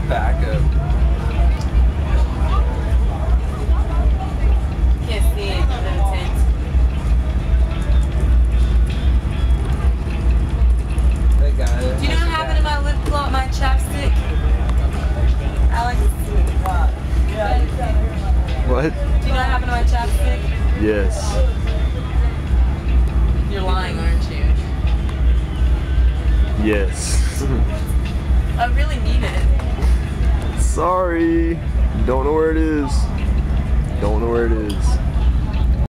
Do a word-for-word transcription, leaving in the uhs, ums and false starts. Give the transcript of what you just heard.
backup. Can't see it in the tent. That guy. Do you know what happened to my lip gloss, my chapstick? Alex? What? Do you know what happened to my chapstick? Yes. You're lying, aren't you? Yes. I really need it. Sorry. Don't know where it is. Don't know where it is.